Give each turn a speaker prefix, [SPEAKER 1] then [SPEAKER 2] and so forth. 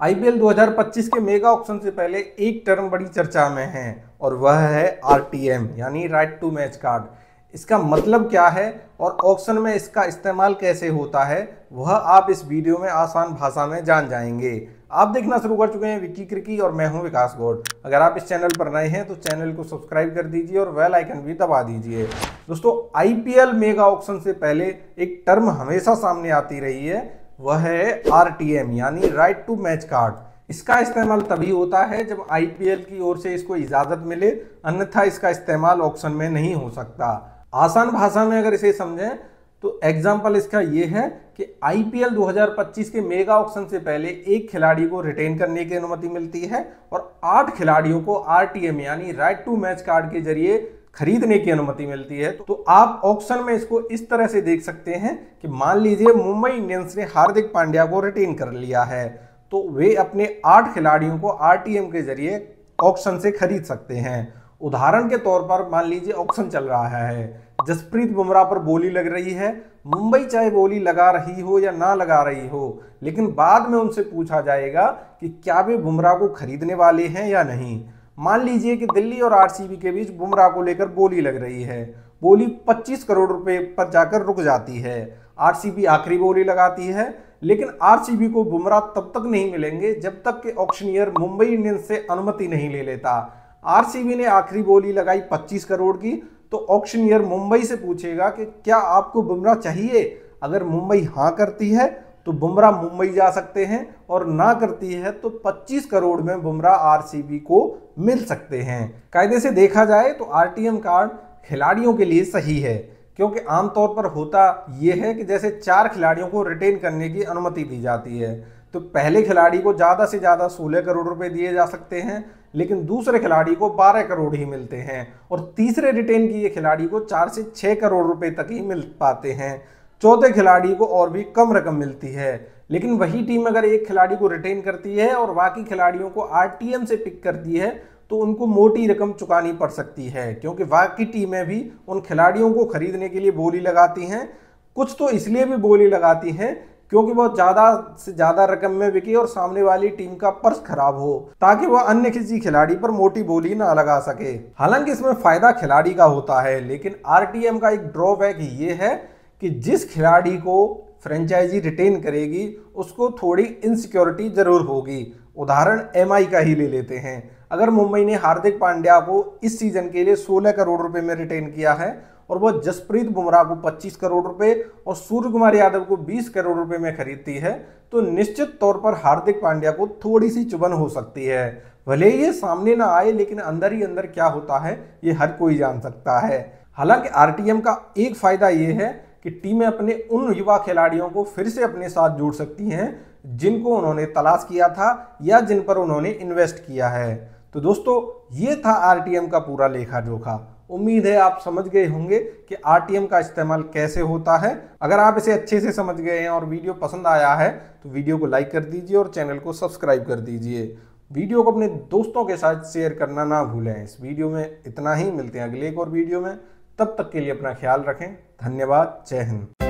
[SPEAKER 1] IPL 2025 के mega auction से पहले एक टर्म बड़ी चर्चा में है और वह है आरटीएम यानी राइट टू मैच कार्ड। इसका मतलब क्या है और ऑक्शन में इसका इस्तेमाल कैसे होता है वह आप इस वीडियो में आसान भाषा में जान जाएंगे। आप देखना शुरू कर चुके हैं विकी क्रिकी और मैं हूं विकास गौड़। अगर आप इस चैनल पर नए हैं तो चैनल को सब्सक्राइब कर दीजिए और बेल आइकन भी दबा दीजिए। दोस्तों, आईपीएल मेगा ऑक्शन से पहले एक टर्म हमेशा सामने आती रही है, वह है आरटीएम यानी राइट टू मैच कार्ड। इसका इस्तेमाल तभी होता है जब आईपीएल की ओर से इसको इजाजत मिले, अन्यथा इसका इस्तेमाल ऑक्शन में नहीं हो सकता। आसान भाषा में अगर इसे समझें तो एग्जाम्पल इसका ये है कि आईपीएल 2025 के मेगा ऑक्शन से पहले एक खिलाड़ी को रिटेन करने की अनुमति मिलती है और 8 खिलाड़ियों को आरटीएम यानी राइट टू मैच कार्ड के जरिए खरीदने की अनुमति मिलती है। तो आप ऑक्शन में इसको इस तरह से देख सकते हैं कि मान लीजिए मुंबई इंडियंस ने हार्दिक पांड्या को रिटेन कर लिया है, तो वे अपने 8 खिलाड़ियों को आरटीएम के जरिए ऑक्शन से खरीद सकते हैं। उदाहरण के तौर पर मान लीजिए ऑक्शन चल रहा है, जसप्रीत बुमराह पर बोली लग रही है। मुंबई चाहे बोली लगा रही हो या ना लगा रही हो, लेकिन बाद में उनसे पूछा जाएगा कि क्या वे बुमराह को खरीदने वाले हैं या नहीं। मान लीजिए कि दिल्ली और आरसीबी के बीच बुमराह को लेकर बोली लग रही है, बोली 25 करोड़ रुपए पर जाकर रुक जाती है। आरसीबी आखिरी बोली लगाती है, लेकिन आरसीबी को बुमराह तब तक नहीं मिलेंगे जब तक कि ऑक्शनियर मुंबई इंडियंस से अनुमति नहीं ले लेता। आरसीबी ने आखिरी बोली लगाई 25 करोड़ की, तो ऑक्शनियर मुंबई से पूछेगा कि क्या आपको बुमराह चाहिए। अगर मुंबई हाँ करती है तो बुमराह मुंबई जा सकते हैं और ना करती है तो 25 करोड़ में बुमराह आरसीबी को मिल सकते हैं। कायदे से देखा जाए तो आरटीएम कार्ड खिलाड़ियों के लिए सही है, क्योंकि आमतौर पर होता यह है कि जैसे 4 खिलाड़ियों को रिटेन करने की अनुमति दी जाती है, तो पहले खिलाड़ी को ज़्यादा से ज़्यादा 16 करोड़ रुपए दिए जा सकते हैं, लेकिन दूसरे खिलाड़ी को 12 करोड़ ही मिलते हैं और तीसरे रिटेन किए खिलाड़ी को 4 से 6 करोड़ रुपए तक ही मिल पाते हैं। चौथे खिलाड़ी को और भी कम रकम मिलती है। लेकिन वही टीम अगर एक खिलाड़ी को रिटेन करती है और बाकी खिलाड़ियों को आरटीएम से पिक करती है तो उनको मोटी रकम चुकानी पड़ सकती है, क्योंकि बाकी टीमें भी उन खिलाड़ियों को खरीदने के लिए बोली लगाती हैं। कुछ तो इसलिए भी बोली लगाती हैं क्योंकि वो ज़्यादा से ज़्यादा रकम में बिके और सामने वाली टीम का पर्स खराब हो, ताकि वह अन्य किसी खिलाड़ी पर मोटी बोली ना लगा सके। हालांकि इसमें फायदा खिलाड़ी का होता है, लेकिन आरटीएम का एक ड्रॉबैक ये है कि जिस खिलाड़ी को फ्रेंचाइजी रिटेन करेगी उसको थोड़ी इनसिक्योरिटी जरूर होगी। उदाहरण एमआई का ही ले लेते हैं। अगर मुंबई ने हार्दिक पांड्या को इस सीजन के लिए 16 करोड़ रुपए में रिटेन किया है और वह जसप्रीत बुमराह को 25 करोड़ रुपए और सूर्य कुमार यादव को 20 करोड़ रुपए में खरीदती है, तो निश्चित तौर पर हार्दिक पांड्या को थोड़ी सी चुभन हो सकती है। भले ही ये सामने ना आए, लेकिन अंदर ही अंदर क्या होता है ये हर कोई जान सकता है। हालांकि आरटीएम का एक फायदा ये है कि टीमें अपने उन युवा खिलाड़ियों को फिर से अपने साथ जोड़ सकती हैं जिनको उन्होंने तलाश किया था या जिन पर उन्होंने इन्वेस्ट किया है। तो दोस्तों, ये था आरटीएम का पूरा लेखा जोखा। उम्मीद है आप समझ गए होंगे कि आरटीएम का इस्तेमाल कैसे होता है। अगर आप इसे अच्छे से समझ गए हैं और वीडियो पसंद आया है तो वीडियो को लाइक कर दीजिए और चैनल को सब्सक्राइब कर दीजिए। वीडियो को अपने दोस्तों के साथ शेयर करना ना भूलें। इस वीडियो में इतना ही, मिलते हैं अगले एक और वीडियो में। तब तक के लिए अपना ख्याल रखें। धन्यवाद। जय हिंद।